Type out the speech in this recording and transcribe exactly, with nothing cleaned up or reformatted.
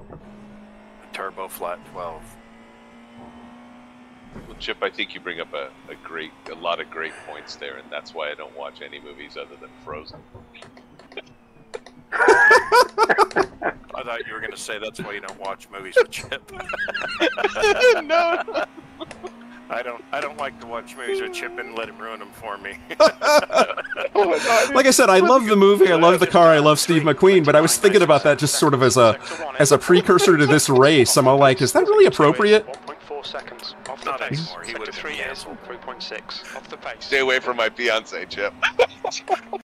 Turbo Flat twelve. Well, Chip, I think you bring up a, a great, a lot of great points there, and that's why I don't watch any movies other than Frozen. I thought you were going to say that's why you don't watch movies with Chip. No. I don't. I don't like to watch movies with Chip and let him ruin them for me. Like I said, I love the movie, I love the car, I love Steve McQueen, but I was thinking about that just sort of as a as a precursor to this race. I'm all like, is that really appropriate? one point four seconds off the Not pace. anymore. He would have three been years, canceled. three point six off the pace. Stay away from my fiance, Chip.